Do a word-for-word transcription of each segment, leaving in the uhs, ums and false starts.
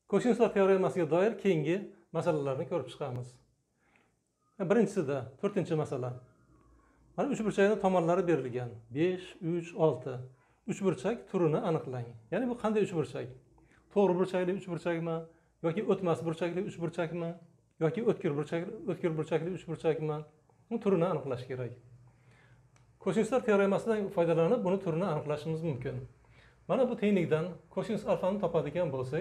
Kosinuslar teoremasiga doir keyingi masalalarni ko'rib chiqamiz. Birinchisida, to'rtinchi masala. Mana uchburchakning tomonlari berilgan. besh, uch, olti. Uchburchak turini aniqlang. Ya'ni bu qanday uchburchak? To'g'ri burchakli uchburchakmi yoki o'tmas burchakli uchburchakmi yoki o'tkir burchakli o'tkir burchakli uchburchakmi? Bu turini aniqlash kerak. Kosinuslar teoremasidan foydalanib buni turini aniqlashimiz mumkin. Mana bu tenglikdan kosinus alfani topadigan bo'lsak,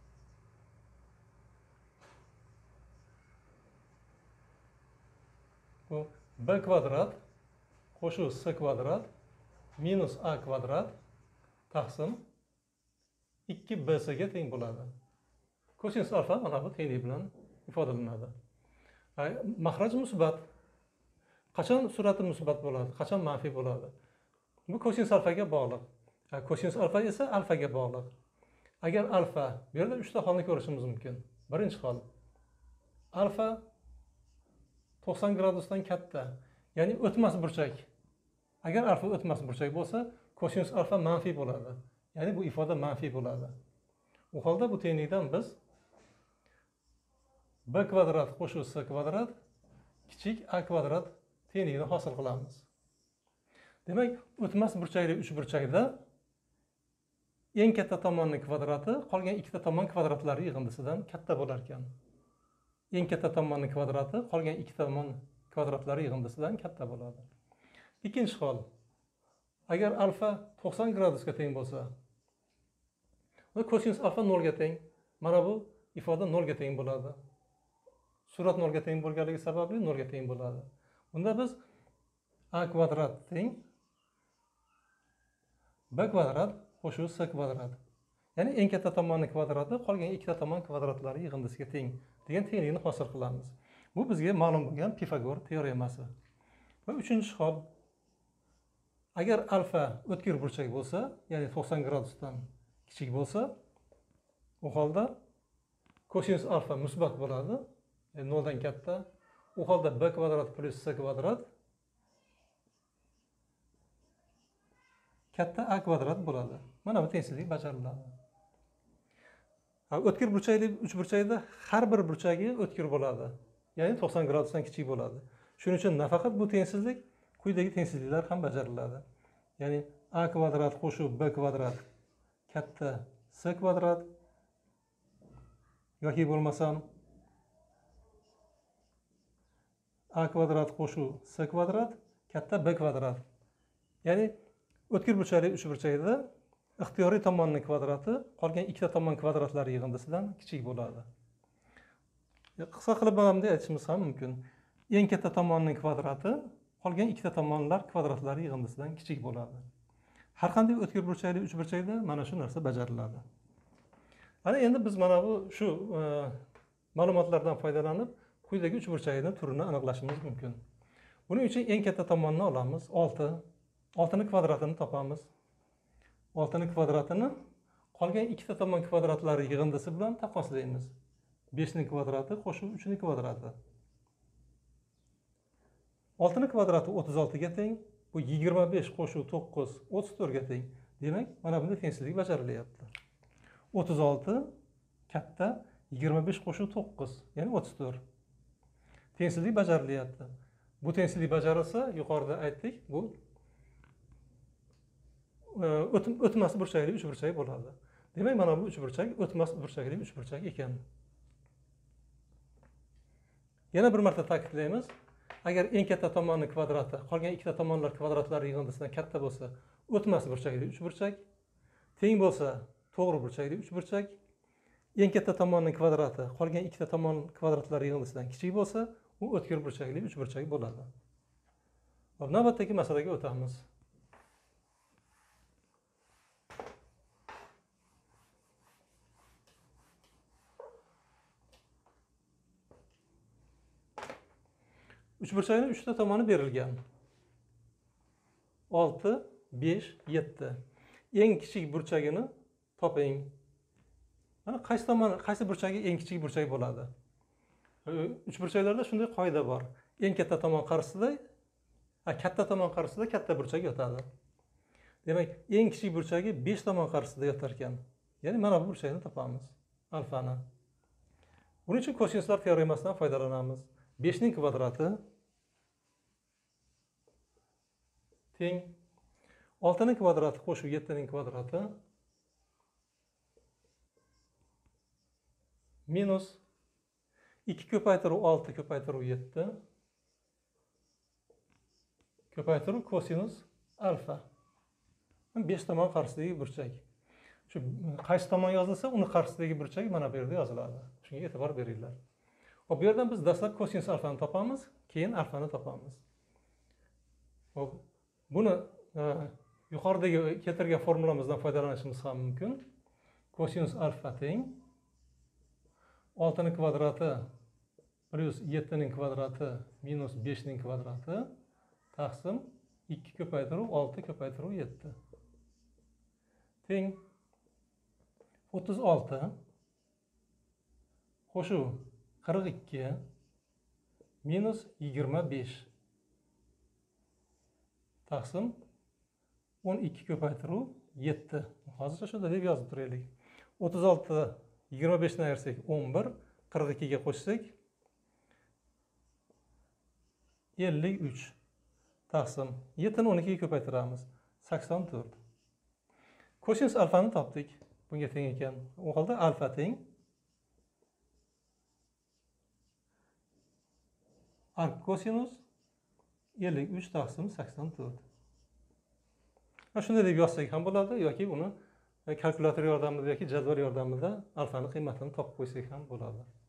bu b kvadrat qo'shib s kvadrat minus a kvadrat taqsim ikki b s ga teng bo'ladi. Kosinus alfa mana bu tenglik bilan ifodalanadi. Mahraj musbat. Qachon surati musbat bo'ladi, qachon manfiy bo'ladi? Bu kosinus alfaga bog'liq. Kosinus alfa esa alfaga bog'liq. Agar alfa, bu yerda uchta holni ko'rishimiz mumkin. Birinchi hol, alfa to'qson gradusdan katta, ya'ni o'tmas burchak. Agar alfa o'tmas burchak bo'lsa, kosinus alfa manfiy bo'ladi. Ya'ni bu ifoda manfiy bo'ladi. U holda bu tenglikdan biz b kvadrat qo'shib s kvadrat kichik a kvadrat tengligini hosil qilamiz. Demak, o'tmas burchakli uchburchakda eng katta tomonning kvadrati qolgan ikkita tomon kvadratlari yig'indisidan katta bo'lar ekan. Eng katta tomonning kvadrati qolgan ikkita tomon kvadratlari yig'indisidan katta bo'ladi. Ikkinchi hol, agar alfa to'qson gradusga teng bo'lsa, va kosinus alfa nol ga teng, mana bu ifoda nol ga teng bo'ladi. Surat nol ga teng bo'lganligi sababli nol ga teng bo'ladi. Bunda biz a kvadrat teng b kvadrat qo'shib s kvadrat. Ya'ni eng katta tomonning kvadrati qolgan ikkita tomon kvadratlari yig'indisiga teng degan tenglikni hosil qilamiz. Bu bizga ma'lum bo'lgan Pifagor teoremasi. Va uchinchi hol, agar alfa o'tkir burchak bo'lsa, ya'ni to'qson gradusdan kichik bo'lsa, u holda kosinus alfa musbat bo'ladi, ya'ni nol dan katta. U holda b kvadrat plus s kvadrat katta a kvadrat bo'ladi. Mana bu tengsizlik bajariladi. O'tkir burchakli uchburchakda har bir burchagi o'tkir bo'ladi. Ya'ni to'qson gradusdan kichik bo'ladi. Shuning uchun nafaqat bu tengsizlik, quyidagi tengsizliklar ham bajariladi. Ya'ni a kvadrat qo'shib b kvadrat katta s kvadrat yoki bo'lmasam a kvadrat qo'shib s kvadrat katta b kvadrat. Ya'ni o'tkir burchakli uchburchakda ixtiyoriy tomonning kvadrati qolgan ikkita tomon kvadratlari yig'indisidan kichik bo'ladi. Qisqa qilib mana bunday aytishimiz ham mumkin. Eng katta tomonning kvadrati qolgan ikkita tomonlar kvadratlari yig'indisidan kichik bo'ladi. Har qanday o'tkir burchakli uchburchakda mana shu narsa bajariladi. Ana endi biz mana bu shu e, ma'lumotlardan foydalanib quyidagi uchburchakning turini aniqlashimiz mumkin. Buning uchun eng katta tomonni olamiz, olti. oltining kvadratini topamiz. oltining kvadratini qolgan ikkita tomon kvadratlari yig'indisi bilan taqqoslaymiz. beshning kvadrati qo'shib uchning kvadrati. oltining kvadrati o'ttiz olti ga teng, bu yigirma besh qo'shib to'qqiz o'ttiz to'rt ga teng. Demak, mana bunday tengsizlik bajarilyapti. o'ttiz olti katta yigirma besh qo'shib to'qqiz, ya'ni o'ttiz to'rt. Tengsizlik bajarilyapti. Bu tengsizlik bajarilsa, yuqorida aytdik, bu o'tmas burchakli uchburchak bo'ladi. Demak, mana bu uchburchak o'tmas burchakli uchburchak ekan. Yana bir marta ta'kidlaymiz. Agar eng katta tomonning kvadrati qolgan ikkita tomonlar kvadratlari yig'indisidan katta bo'lsa, o'tmas burchakli uchburchak, teng bo'lsa, to'g'ri burchakli uchburchak, eng katta tomonning kvadrati qolgan ikkita tomon kvadratlari yig'indisidan kichik bo'lsa, u o'tkir burchakli uchburchak bo'ladi. Hop, navbatdagi masalaga o'tamiz. Uchburchakning uchta tomoni berilgan. olti, besh, yetti. Eng kichik burchagini toping. Mana qaysi tomon, qaysi burchagi eng kichik burchak bo'ladi? Uchburchaklarda shunday qoida bor. Eng katta tomon qarshisida, katta tomon qarshisida katta burchak yotadi. Demak, eng kichik burchagi besh tomon qarshisida yotar ekan. Ya'ni mana bu burchakni topamiz. alfani. Buning uchun kosinuslar teoremasidan foydalanamiz. besh ning kvadrati teng olti ning kvadrati qo'shib yetti ning kvadrati minus ikki ko'paytiruv olti ko'paytiruv yetti ko'paytiruv kosinus alfa. besh tomon qarshisidagi burchak. Shu qaysi tomon yozilsa, uni qarshidagi burchak mana bu yerda yoziladi. Shunga e'tibor beringlar. Hop, bu yerdan biz dastlab kosinus alfani topamiz, keyin alfani topamiz. Hop, buni e, yuqoridagi keltirgan formulamizdan foydalanishimiz ham mumkin. Kosinus alfa teng olti ning kvadrati plus yetti ning kvadrati minus besh ning kvadrati taqsim ikki ko'paytiruv olti ko'paytiruv yetti teng o'ttiz olti qo'shuv qirq ikki minus yigirma besh taqsim o'n ikki ko'paytiruv yetti. Hozircha shunda deb yozib turaylik. o'ttiz olti yigirma besh dan ayirsak o'n bir, qirq ikki ga qo'shsak ellik uch taqsim yetti ni o'n ikki ga ko'paytiramiz sakson to'rt. Kosinus alfani topdik. Bunga teng ekan. U holda alfa teng arc kosinus ellik uch taqsim sakson to'rt. Shunday deb yozsak ham bo'ladi yoki buni kalkulyator yordamida yoki jadval yordamida alfani qiymatini topib qo'ysak ham bo'ladi.